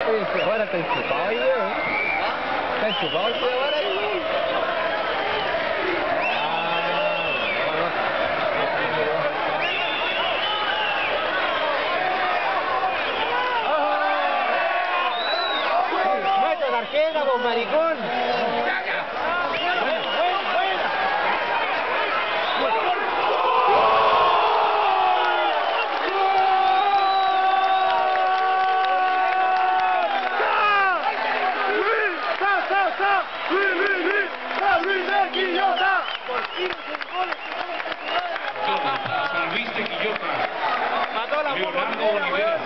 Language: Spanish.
Ahora está enchufado ahí, weón. Está enchufado el weón ahí, weón. ¡Muestra tarjeta, vos maricón! San Luis de Quillota. Mató la Leonardo Olivera.